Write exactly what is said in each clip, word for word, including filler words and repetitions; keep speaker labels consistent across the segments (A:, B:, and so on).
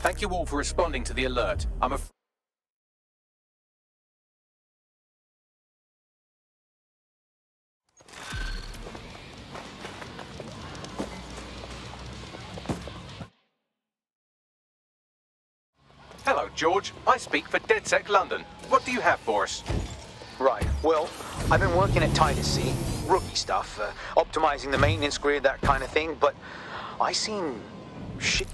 A: Thank you all for responding to the alert. I'm a... Hello, George. I speak for DedSec London. What do you have for us?
B: Right, well, I've been working at Titus C, rookie stuff, uh, optimizing the maintenance grid, that kind of thing, but I seen shit.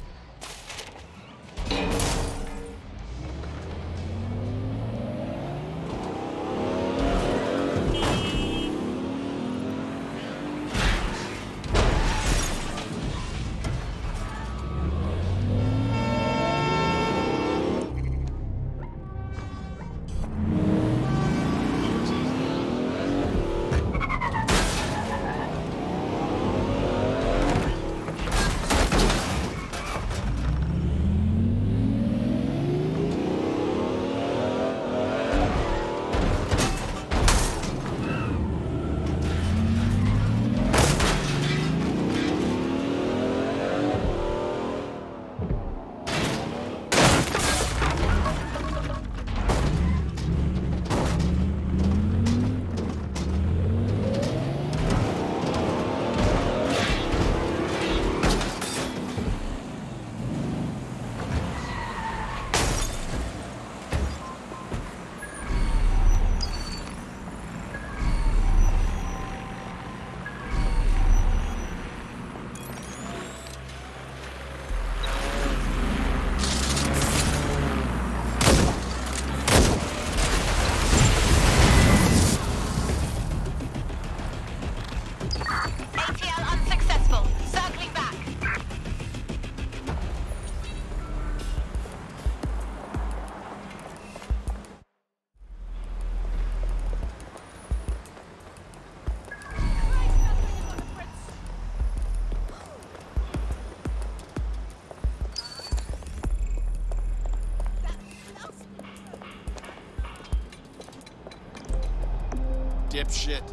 C: Dipshit.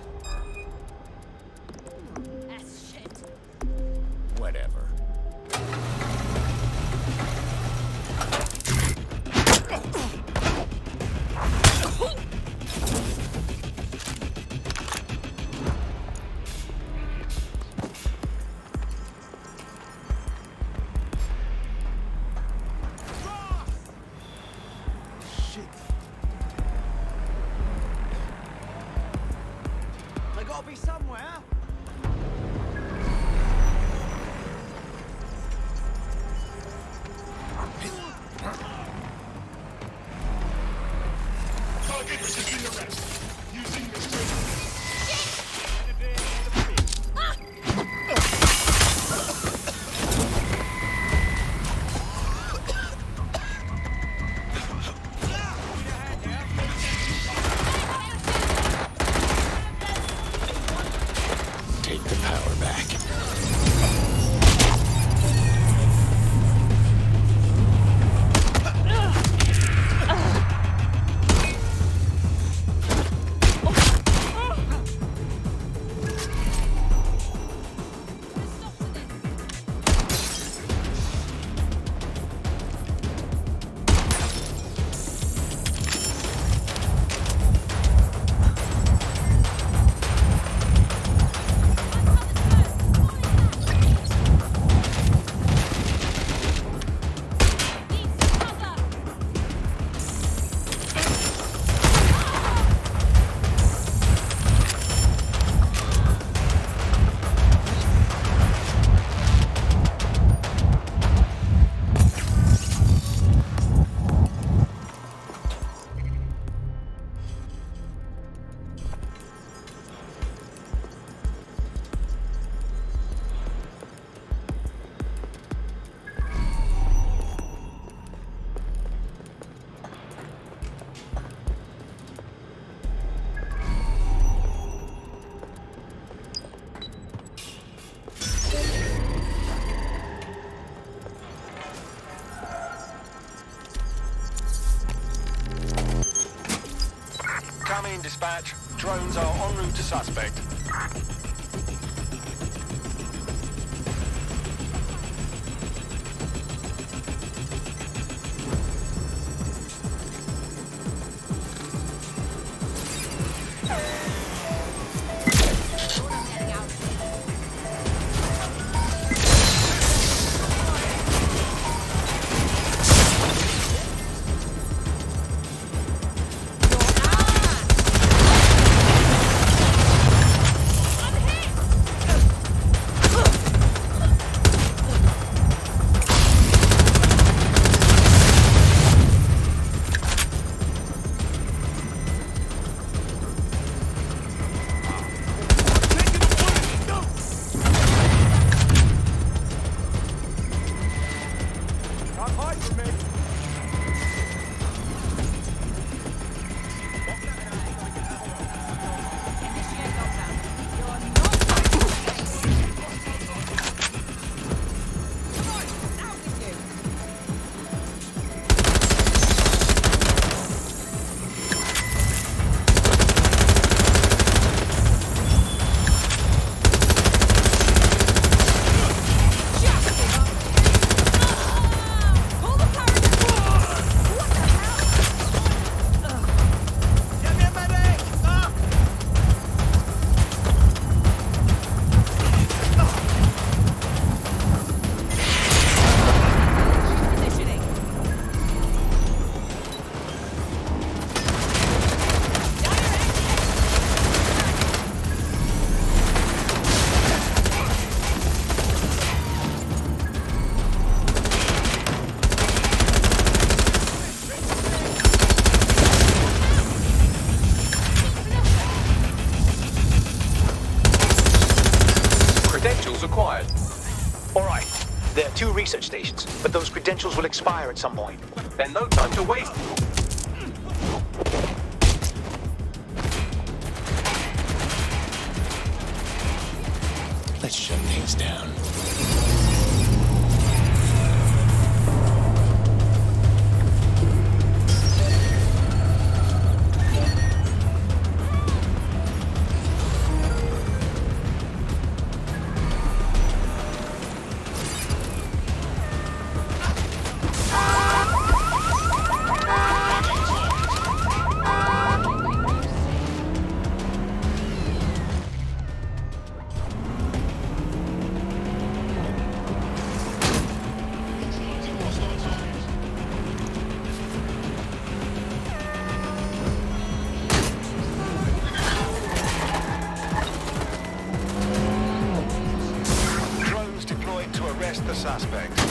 D: Ass shit.
C: Whatever.
D: Be somewhere.
C: Target resisting arrest. Using this take the power back. Come in, dispatch. Drones are en route to suspect.
A: Acquired.
B: All right. There are two research stations, but those credentials will expire at some point.
A: Then no time to waste.
E: Let's shut things down.
C: The suspects.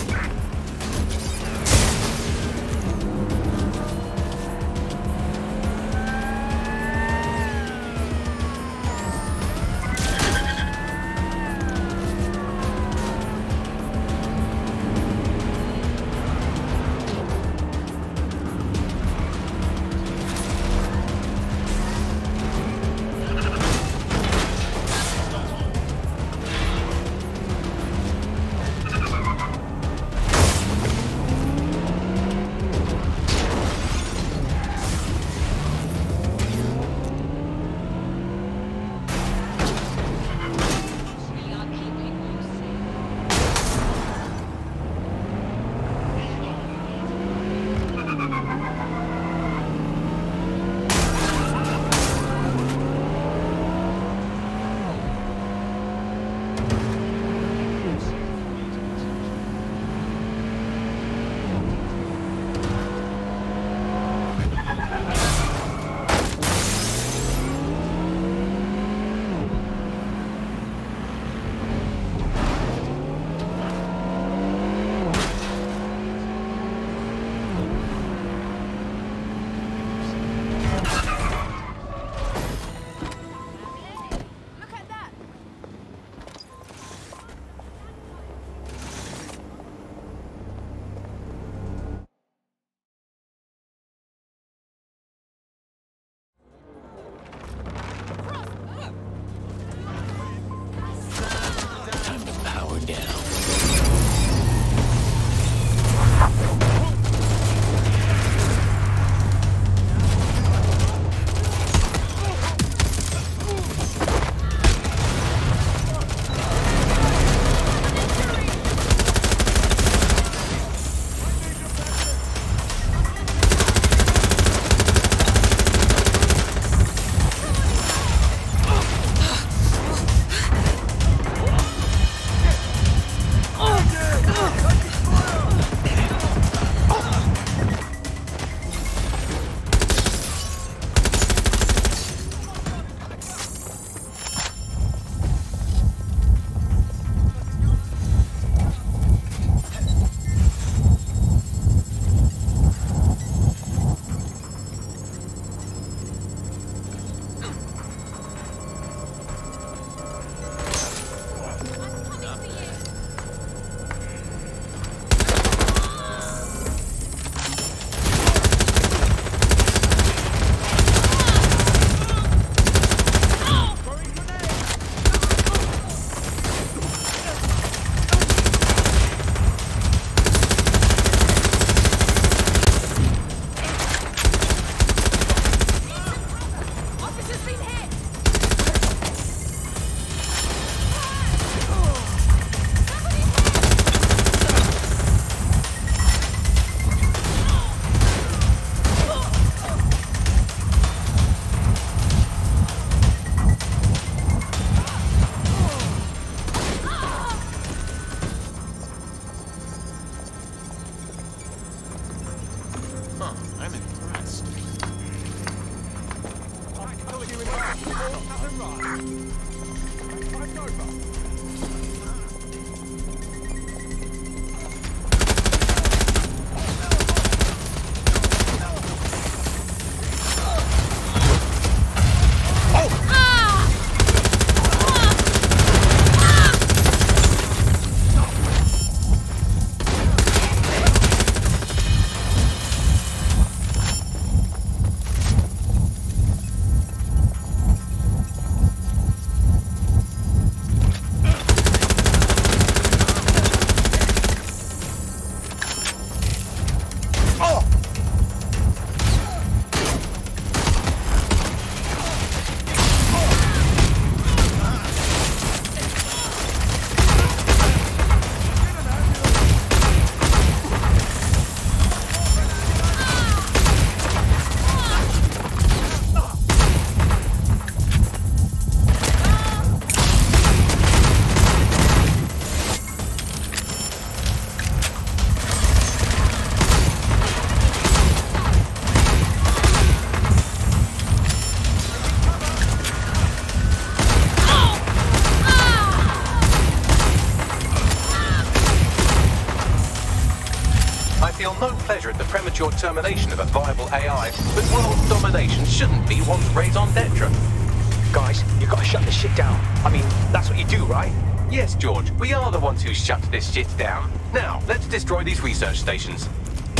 A: No pleasure at the premature termination of a viable A I, but world domination shouldn't be one's raison d'etre.
B: Guys, you gotta shut this shit down. I mean, that's what you do, right?
A: Yes, George, we are the ones who shut this shit down. Now, let's destroy these research stations.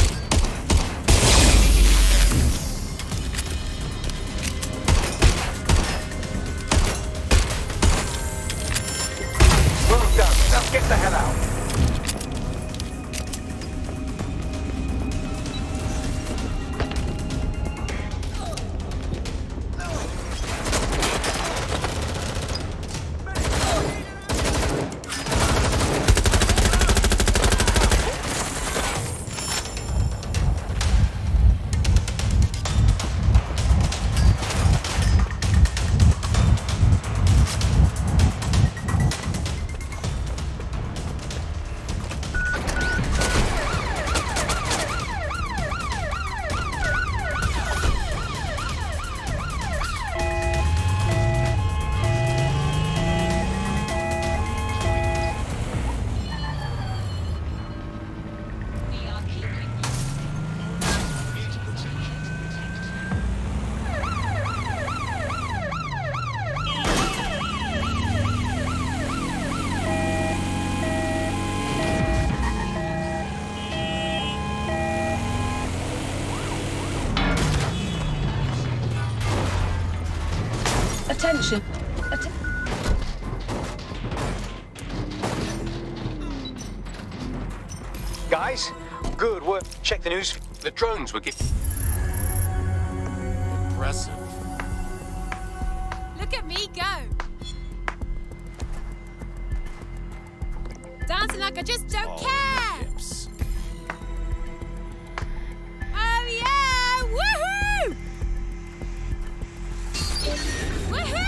A: Well done. Now get the hell out.
F: Attention. Atten
B: Guys, good work. Check the news.
A: The drones were getting...
E: Impressive.
G: Look at me go. Dancing like I just don't
E: All
G: care.
E: hips.
G: Oh yeah! Woohoo! Woohoo!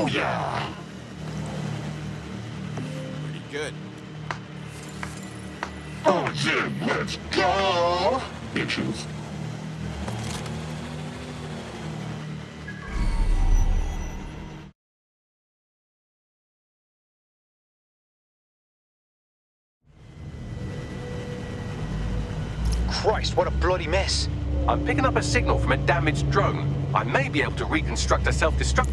F: yeah!
E: Pretty good.
F: Oh yeah, let's go! Bitches.
B: Christ, what a bloody mess.
A: I'm picking up a signal from a damaged drone. I may be able to reconstruct a self-destruct...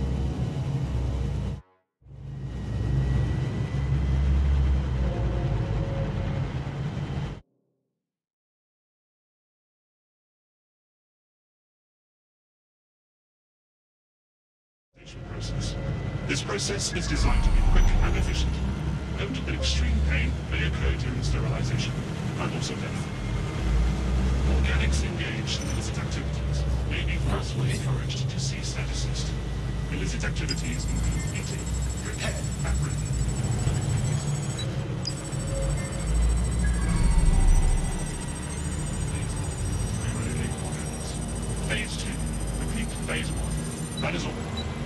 F: Process. This process is designed to be quick and efficient. Note that extreme pain may occur during sterilization, and also death. Organics engaged in illicit activities may be forcefully encouraged to cease and desist. Illicit activities include eating, drinking, and breathing. Phase two. Repeat phase one. That is all.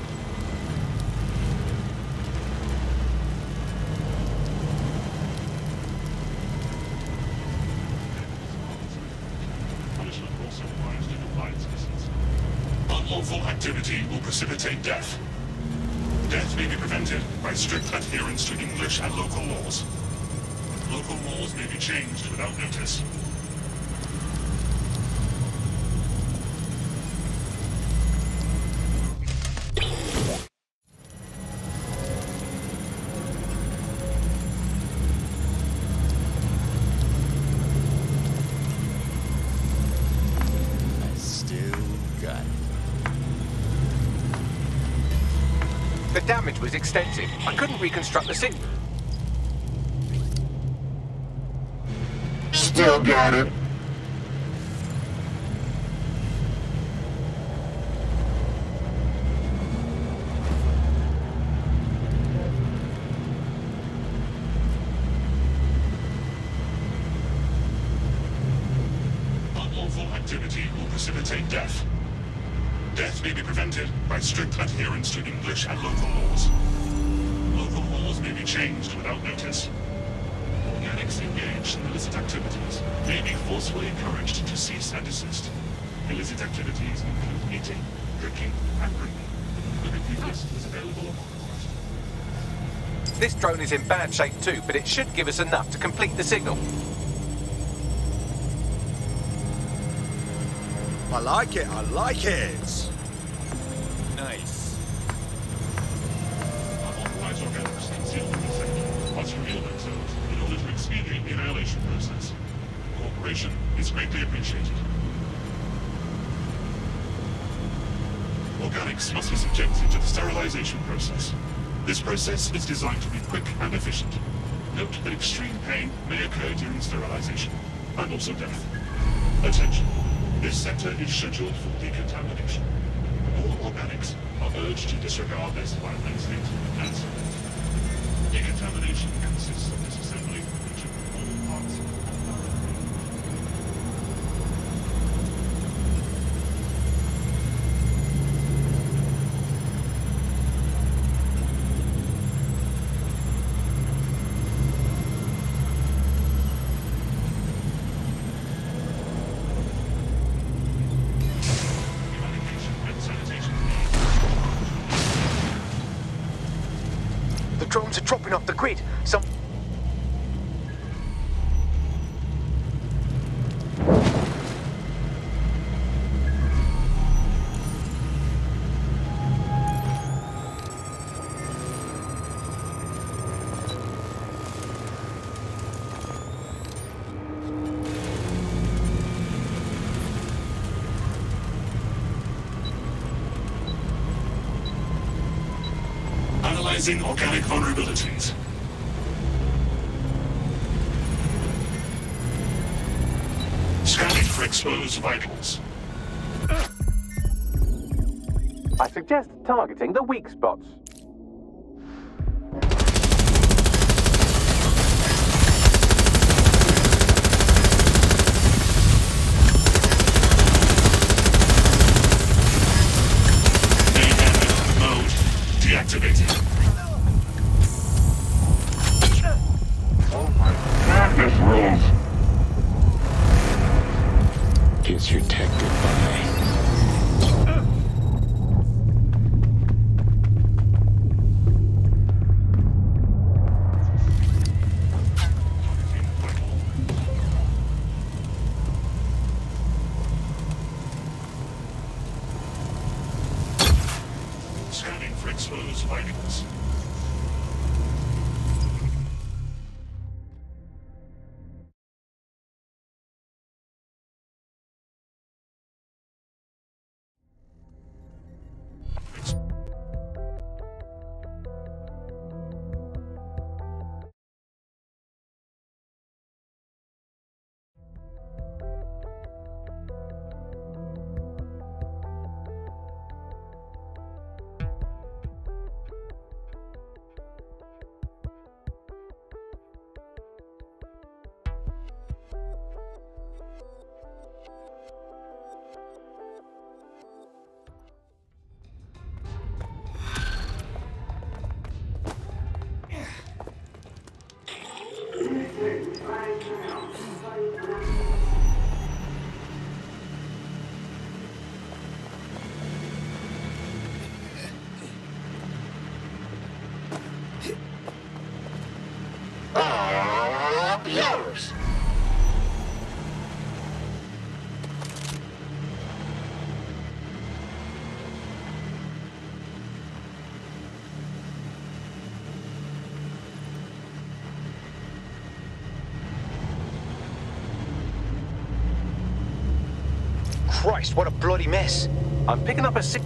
F: Unlawful activity will precipitate death. Death may be prevented by strict adherence to English and local laws. Local laws may be changed without notice.
A: The damage was extensive. I couldn't reconstruct the signal.
F: Still got it. Unlawful activity will precipitate death. Death may be prevented by strict adherence to English and local laws. Local laws may be changed without notice. Organics engaged in illicit activities may be forcefully encouraged to cease and desist. Illicit activities include eating, drinking, and breathing. The complete list is available upon request.
A: This drone is in bad shape too, but it should give us enough to complete the signal.
H: I like it, I like it!
E: Nice.
F: Unauthorized organics concealed in the sector must reveal themselves in order to expedite the annihilation process. Cooperation is greatly appreciated. Organics must be subjected to the sterilization process. This process is designed to be quick and efficient. Note that extreme pain may occur during sterilization, and also death. Attention. This sector is scheduled for decontamination. All organics are urged to disregard their survival instinct and surrender. Decontamination consists of disassembling each of all parts.
B: The drones are dropping off the grid. Some...
F: Analyzing organic vulnerabilities. Scanning for exposed vitals.
A: I suggest targeting the weak spots.
F: Mode deactivated. Yours.
B: Christ, what a bloody mess.
A: I'm picking up a sick.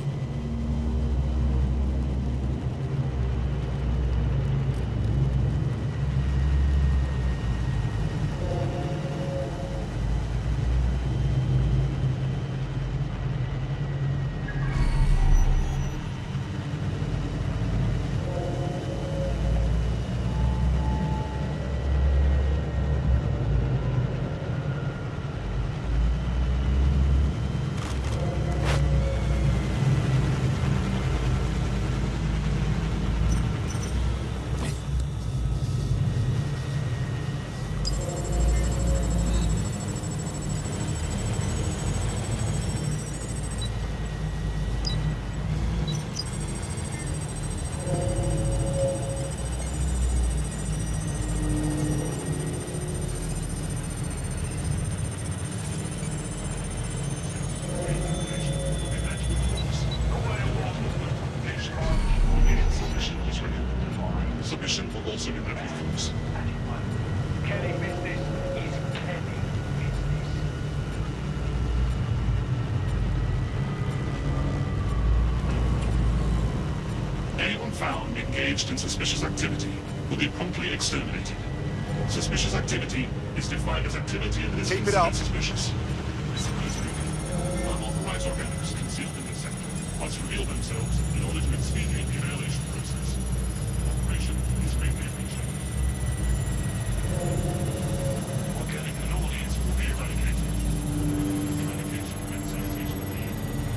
F: Submission will also be met with force.
C: Kelly business is Kelly business.
F: Anyone found engaged in suspicious activity will be promptly exterminated. Suspicious activity is defined as activity that is
H: Keep it
F: considered
H: up.
F: suspicious. Unauthorized organics concealed in the sector must reveal themselves in order to expedite the annihilation process. Operation is greatly appreciated. Organic anomalies will be eradicated. Eradication and sanitation of the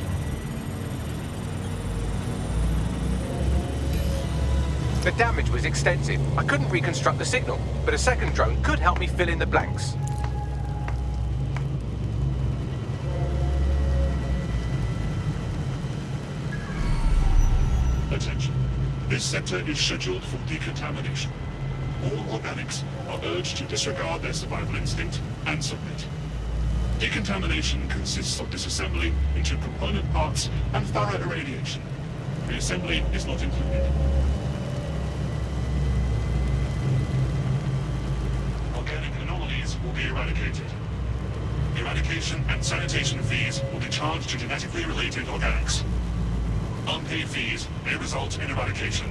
A: The damage was extensive. I couldn't reconstruct the signal, but a second drone could help me fill in the blanks.
F: Attention. This sector is scheduled for decontamination. All organics are urged to disregard their survival instinct and submit. Decontamination consists of disassembly into component parts and thorough irradiation. Reassembly is not included. Organic anomalies will be eradicated. Eradication and sanitation fees will be charged to genetically related organics. Unpaid fees may result in eradication.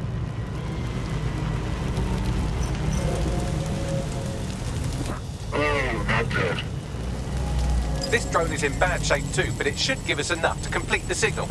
F: Oh, not good.
A: This drone is in bad shape too, but it should give us enough to complete the signal.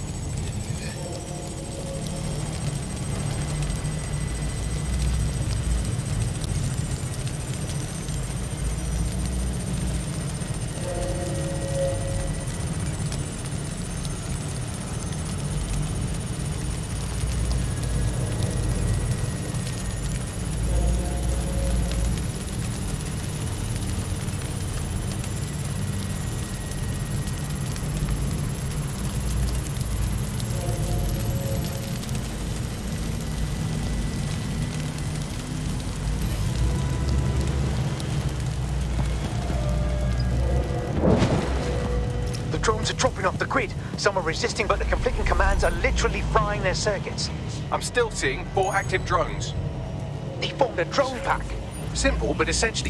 B: Drones are dropping off the grid. Some are resisting, but the conflicting commands are literally frying their circuits.
A: I'm still seeing four active drones.
B: They formed a drone pack.
A: Simple, but essentially...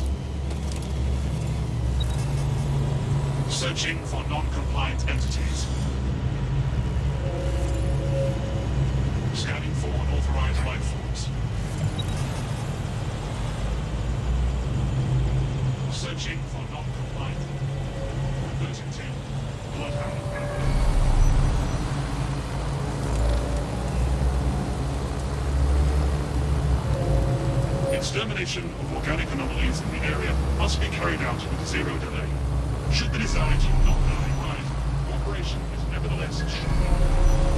F: Searching for non-compliant entities. Scanning for unauthorized life forms. Searching for non-compliant. Averting to Bloodhound. Extermination of organic anomalies in the area must be carried out with zero delay. Should the desired not die right, operation is nevertheless short.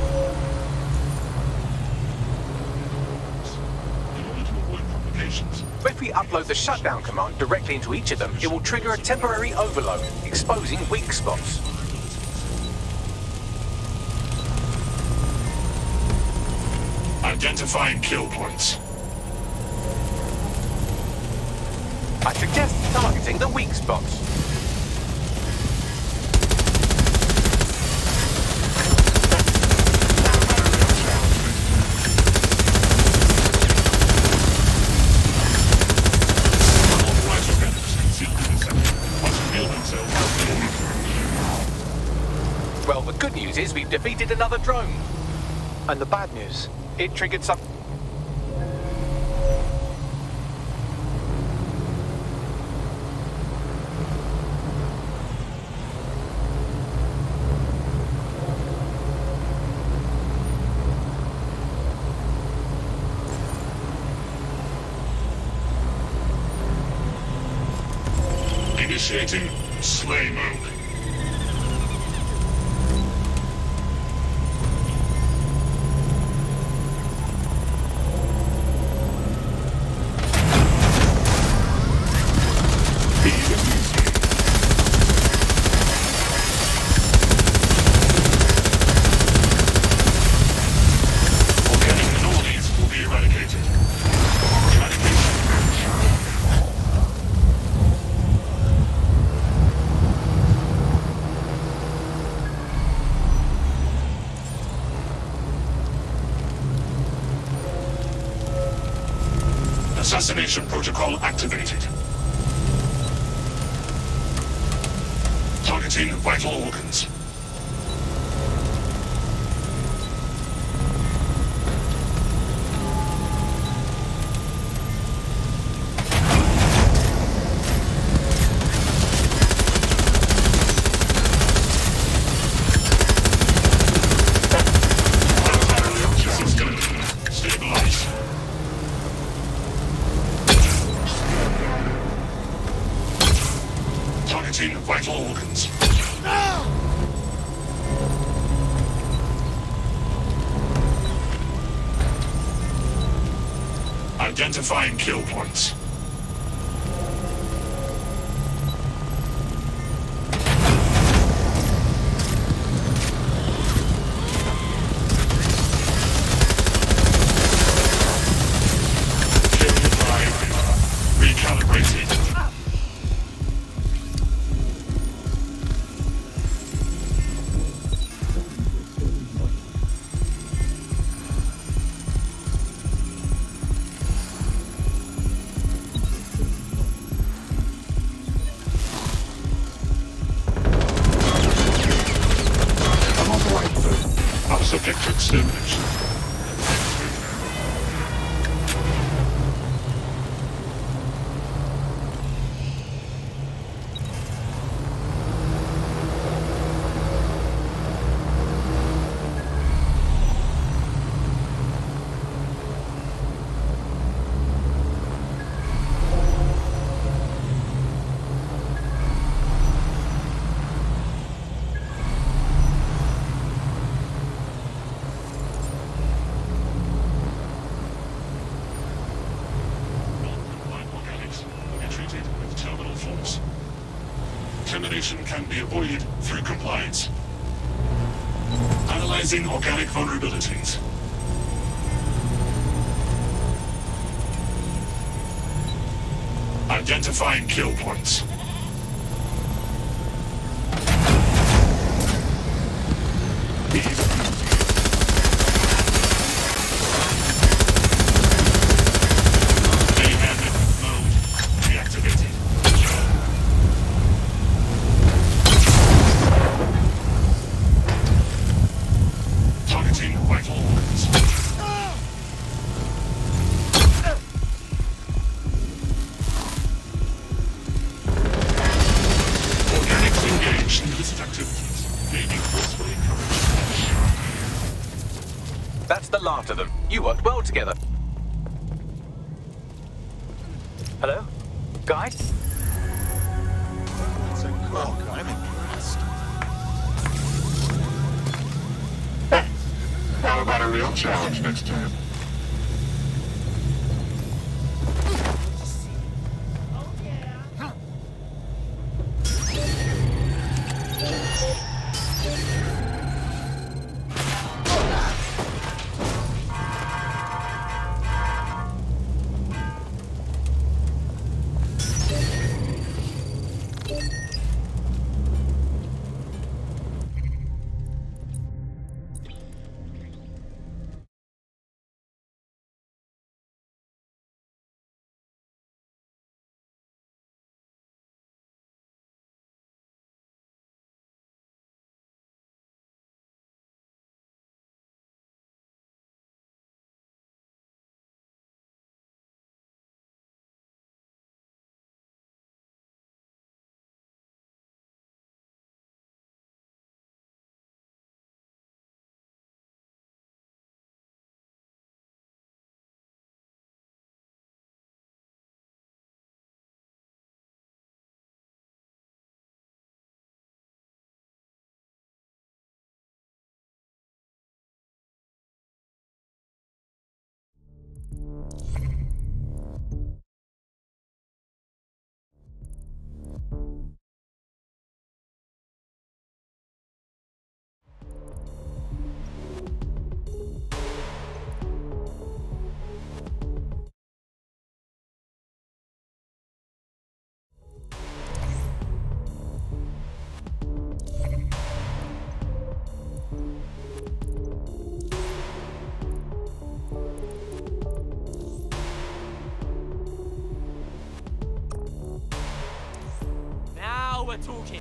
F: In order to avoid complications,
A: If we upload the shutdown command directly into each of them, it will trigger a temporary overload, exposing weak spots.
F: Identifying kill points.
A: I suggest targeting the weak spots. Well, the good news is we've defeated another drone.
B: And the bad news?
A: It triggered some...
F: Initiating slay mode. Assassination protocol activated. Targeting vital organs. Stabilize. Targeting vital organs. Identifying kill points. Kill five. Recalibrated. Subject to extermination. Termination can be avoided through compliance. Analyzing organic vulnerabilities. Identifying kill points.
A: That's the last of them. You worked well together.
B: Hello? Guys?
H: That's a cock. I'm impressed.
F: How about a real challenge next time?
D: Now we're talking.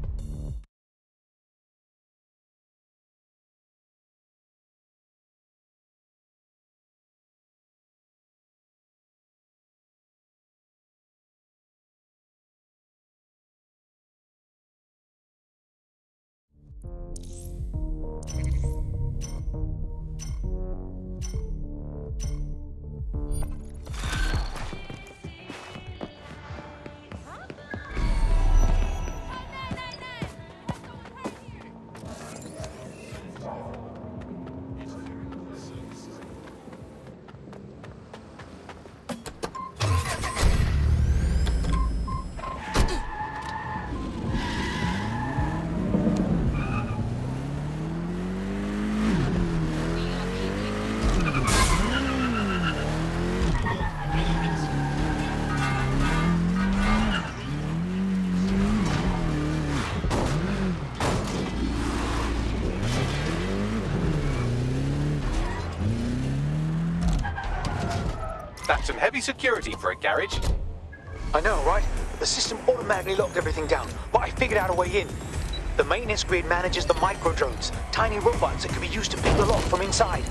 A: That's some heavy security for a garage.
B: I know, right? The system automatically locked everything down, but I figured out a way in. The maintenance grid manages the micro-drones, tiny robots that can be used to pick the lock from inside.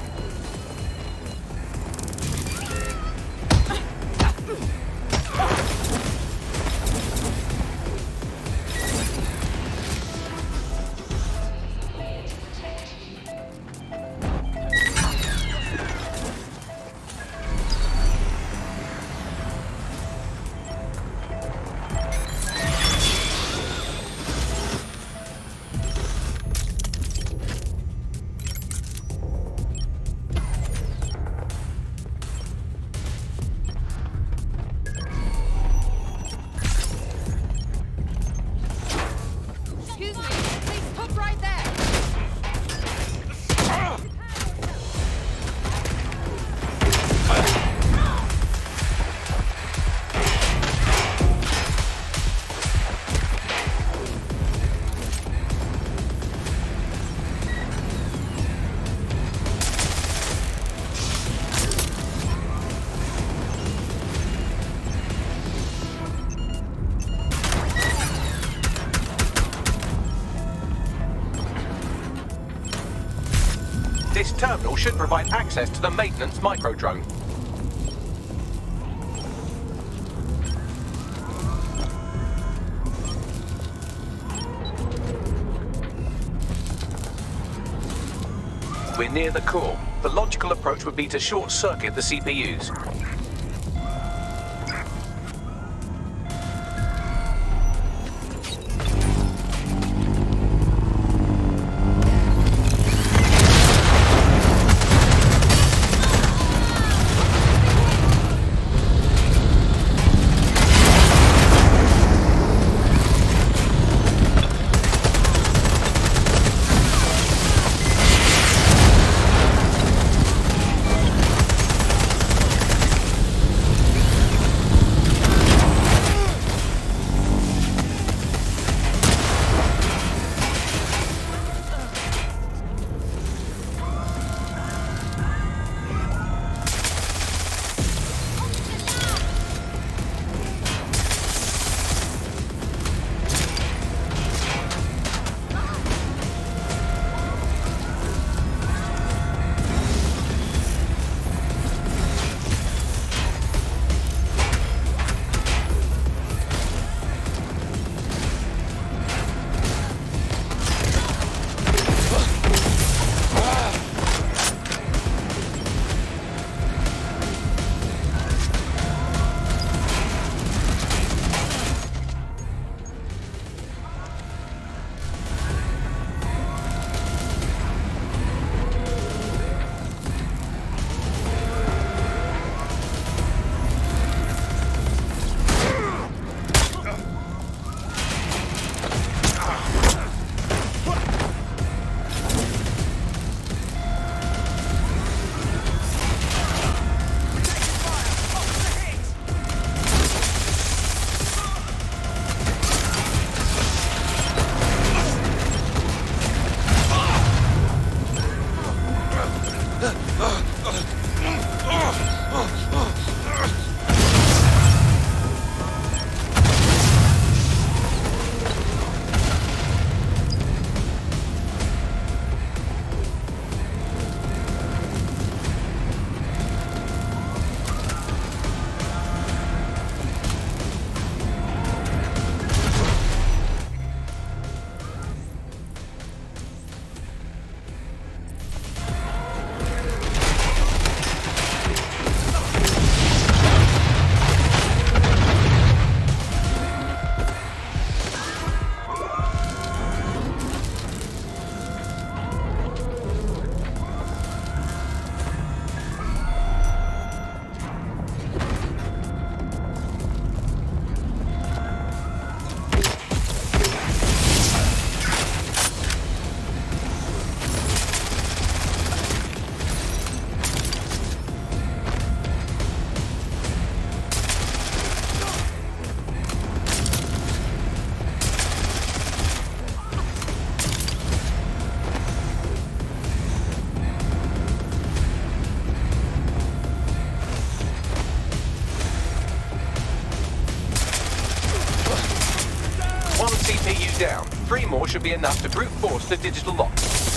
G: Excuse me, please stop right there.
A: This terminal should provide access to the maintenance micro-drone. We're near the core. The logical approach would be to short-circuit the C P Us. down. Three more should be enough to brute force the digital lock.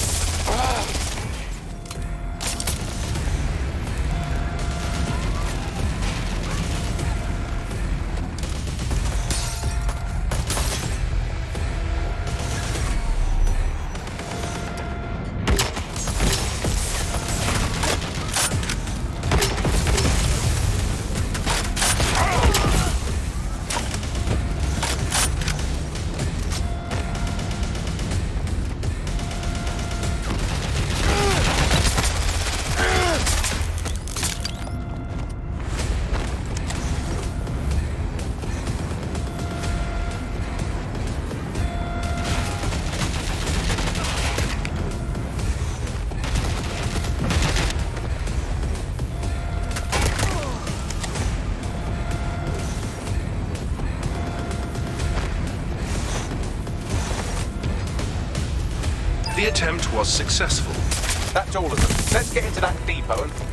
I: The attempt was successful.
A: That's all of them. Let's get into that depot and...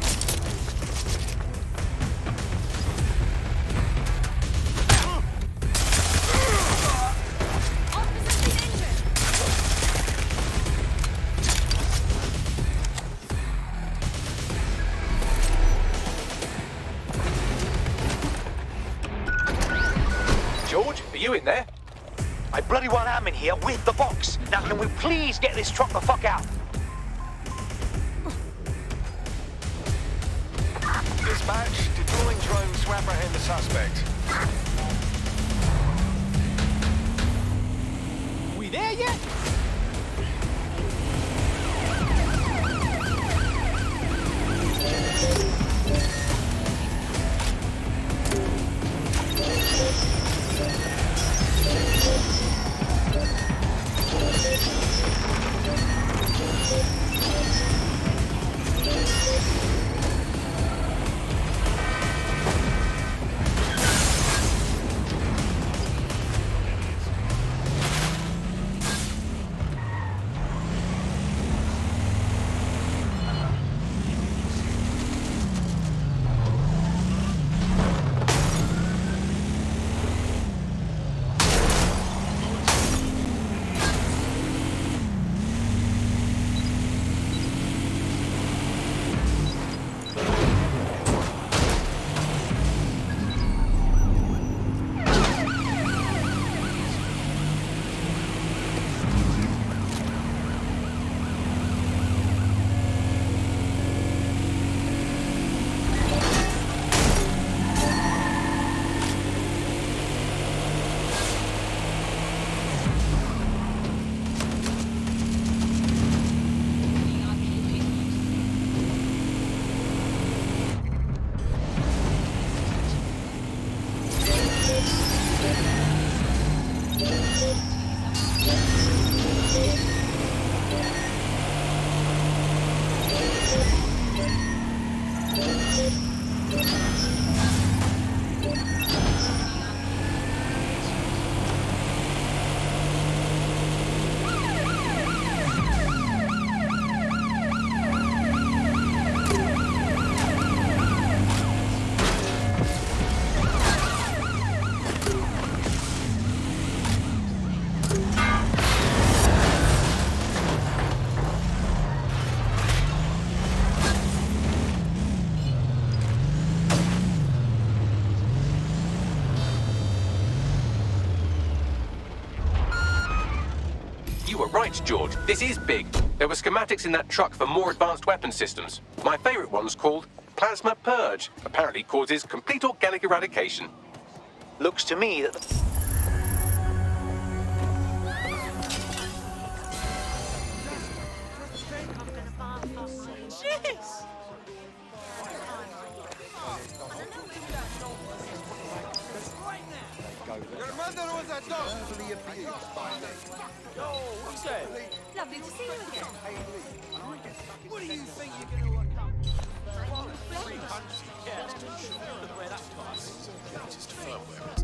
A: George, are you in there?
B: I bloody well am in here with the box. Now can we please get this truck the fuck out?
C: Dispatch, deploying drones to apprehend the suspect.
D: We there yet?
A: You were right, George. This is big. There were schematics in that truck for more advanced weapon systems. My favorite one's called Plasma Purge. Apparently causes complete organic eradication.
B: Looks to me that the...
D: Jeez! Yo, what's that?
G: Lovely to see you again.
D: What do you think you're going to come? Three hundred. Yeah, look where that's got us.
H: Just firmware.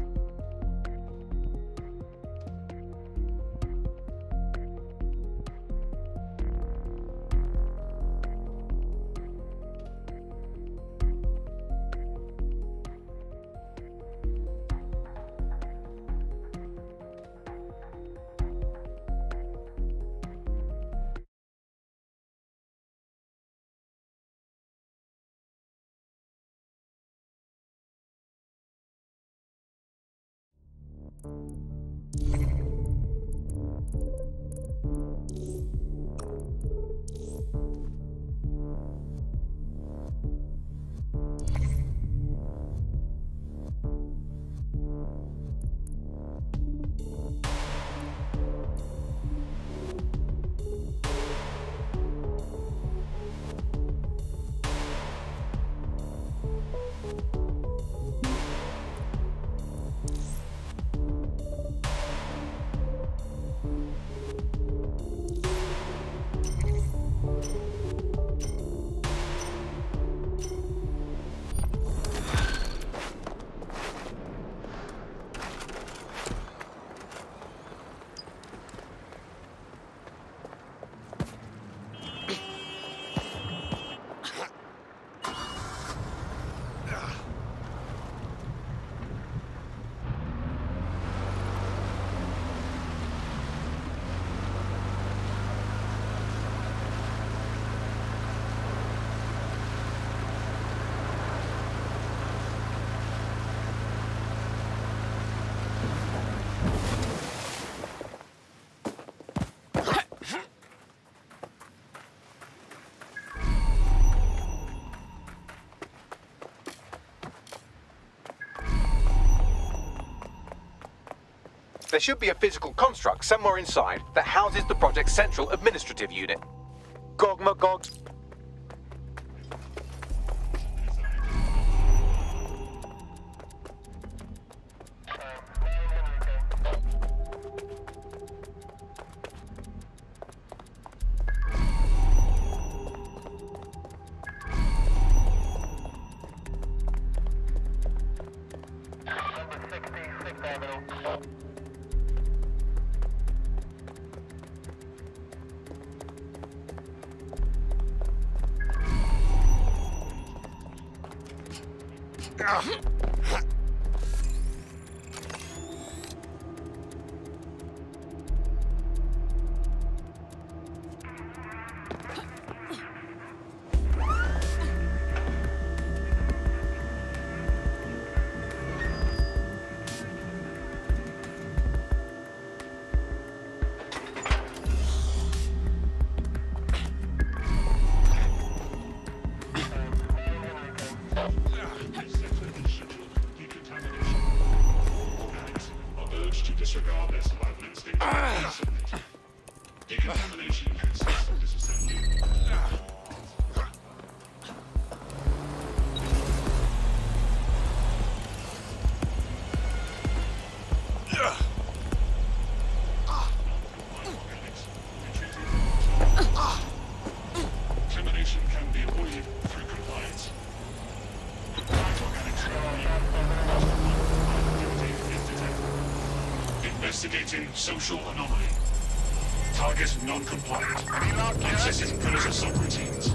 A: There should be a physical construct somewhere inside that houses the project's central administrative unit.
B: Gogma Gogs.
F: Investigating social anomaly. Target non-compliant. Accessing predator subroutines.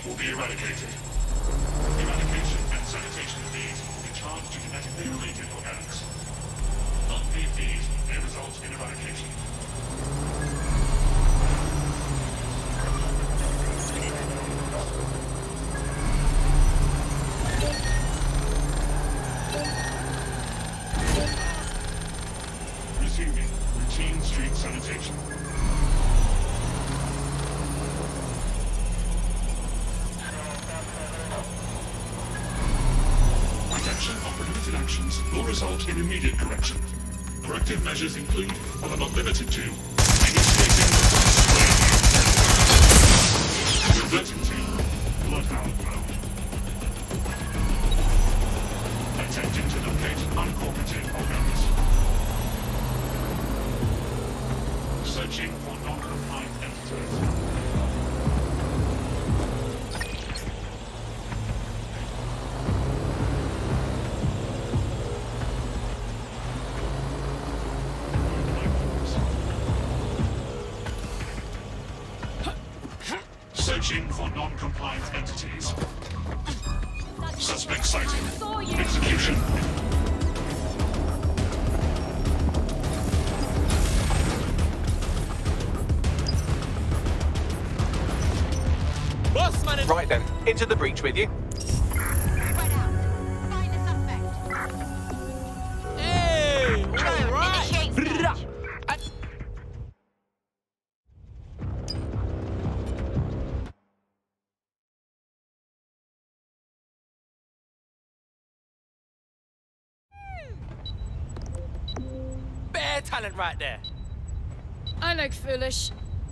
F: will be eradicated. Eradication and sanitation of these will be charged to genetically related organics. Unpaid fees may result in eradication. Resuming routine street sanitation. Retention of permitted actions will result in immediate correction. Corrective measures include, but are not limited to, initiating reverting to bloodhound mode. Attempting to locate uncooperative organs. Searching for non-compliant entities. Searching for non-compliant entities. Suspect sighting. Execution.
A: Right then, into the breach with you.
G: Spread out. Find the suspect.
D: Hey! All right!
G: Initiate search.
D: Bare talent right there.
G: I look foolish.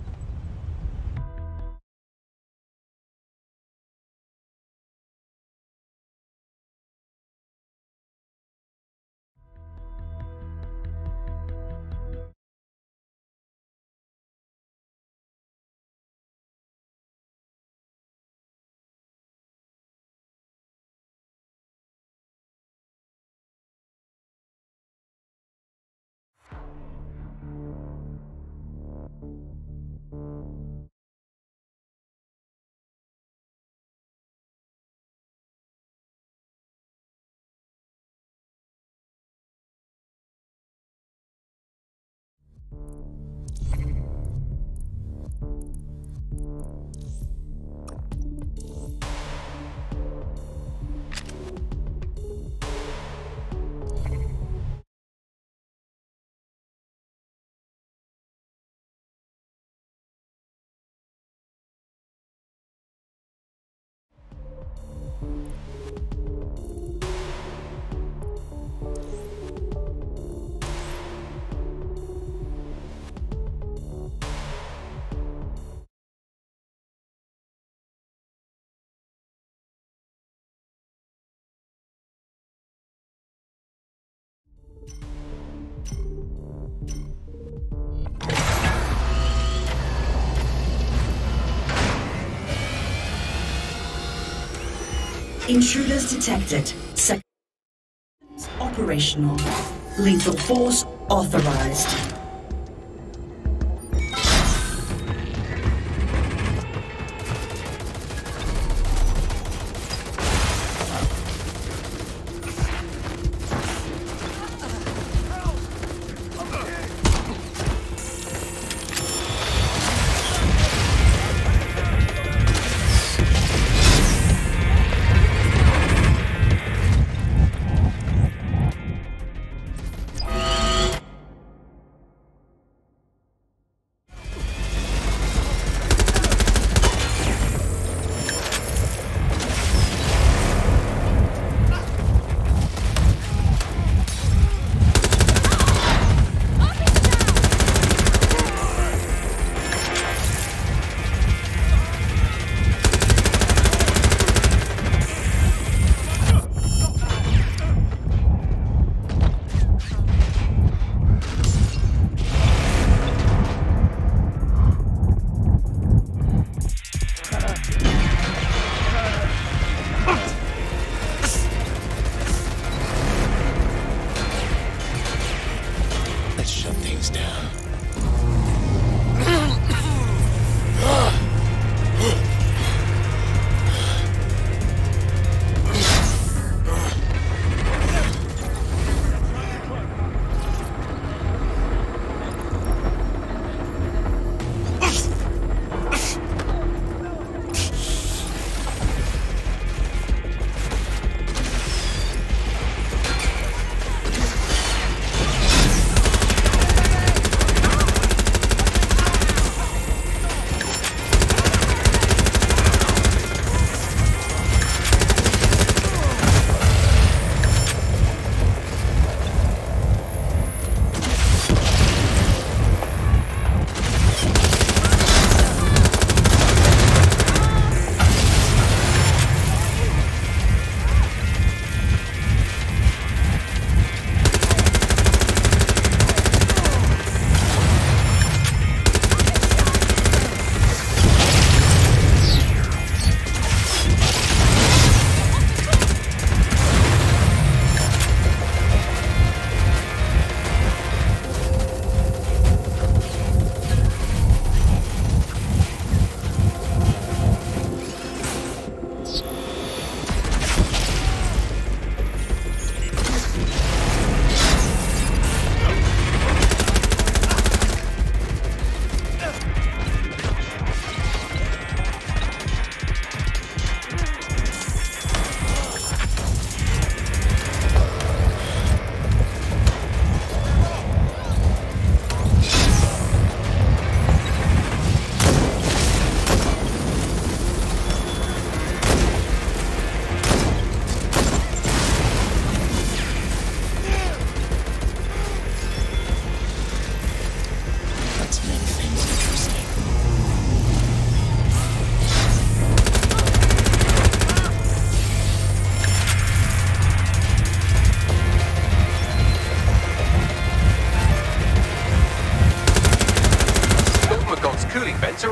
J: Intruders detected. Second operational. Lethal force authorized.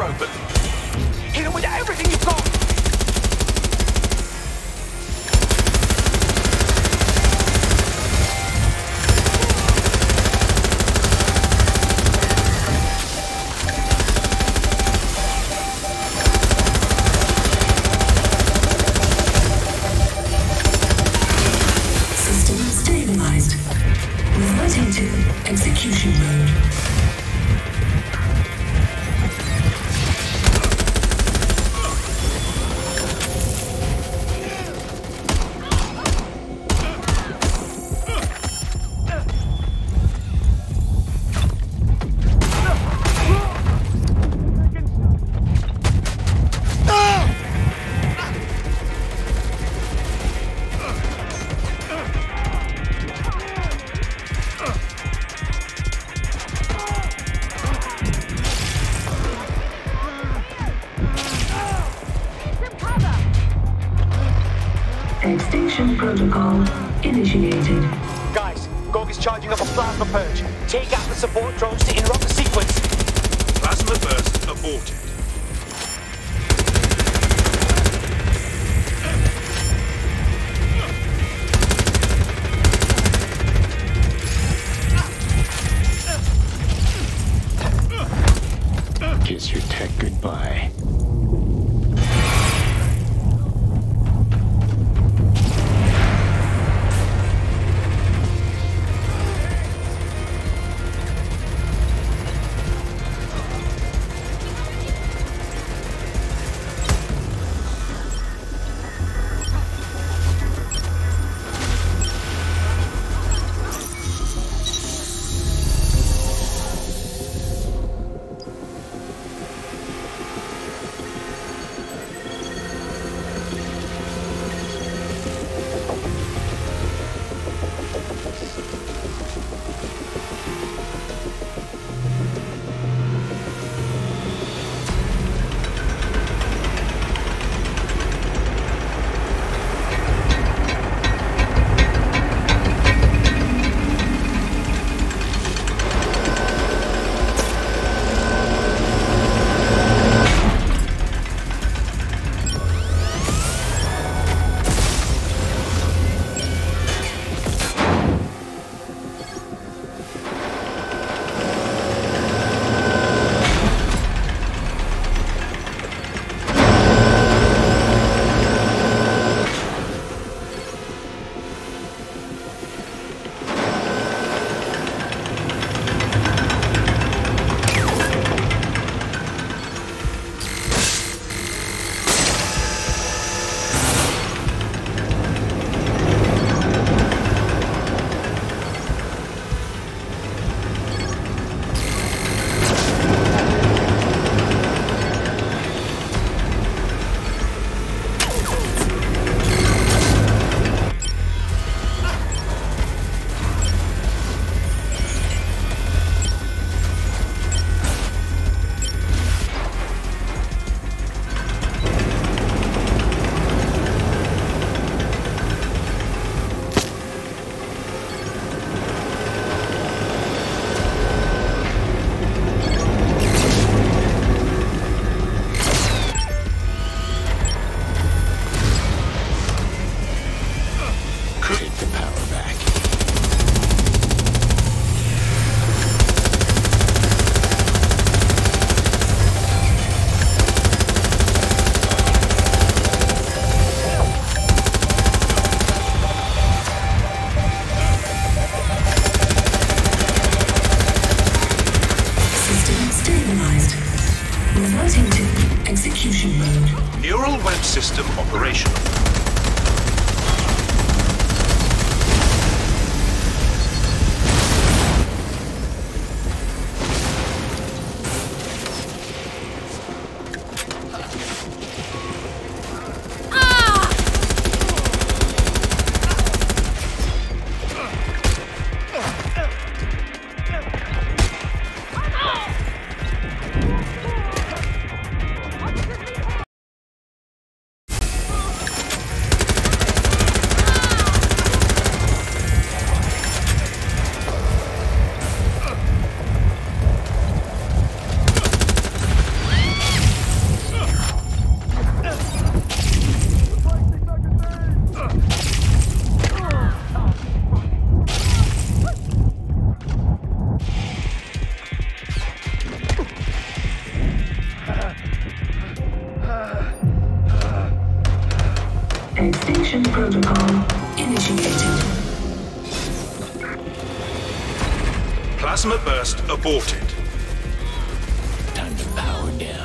A: They're open.
B: Hit them with everything you've got!
J: System stabilized. Reverting to execution mode. Extinction protocol initiated.
B: Guys, Gorg is charging up a plasma purge. Take out the support drones to interrupt the sequence.
I: Plasma burst aborted.
K: Kiss your tech goodbye.
J: Reverting to execution mode.
I: Neural web system operational. Plasma burst aborted.
K: Time to power down.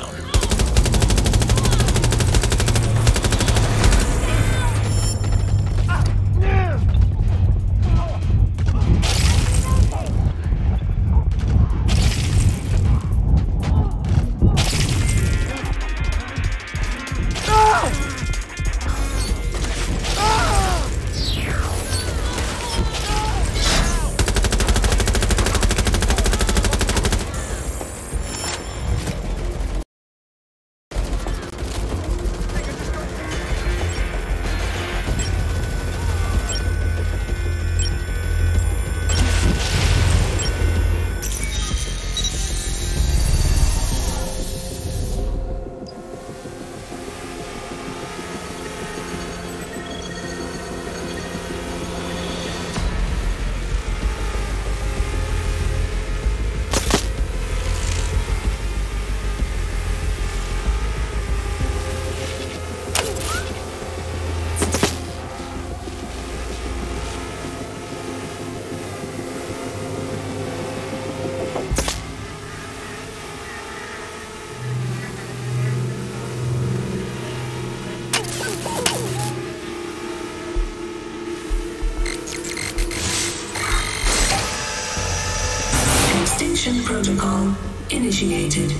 J: Extinction protocol initiated.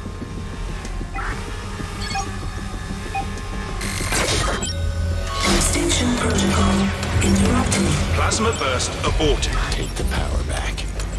J: Extinction protocol interrupted.
I: Plasma burst aborted.
K: Take the power back.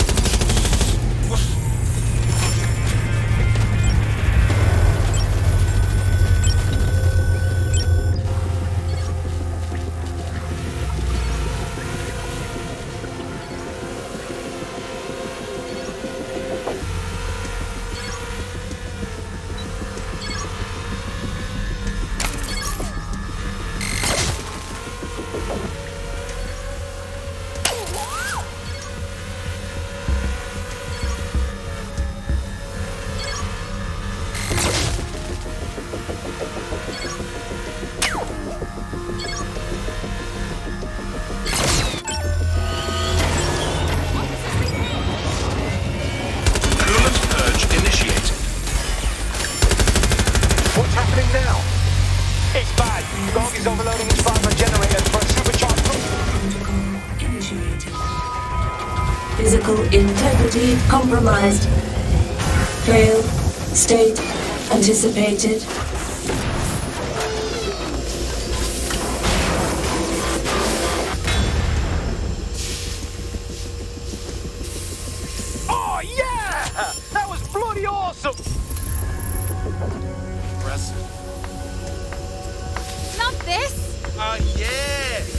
J: Physical integrity compromised. Failed. State anticipated.
B: Oh yeah! That was bloody awesome!
E: Impressive.
G: Love this!
E: Oh, yeah!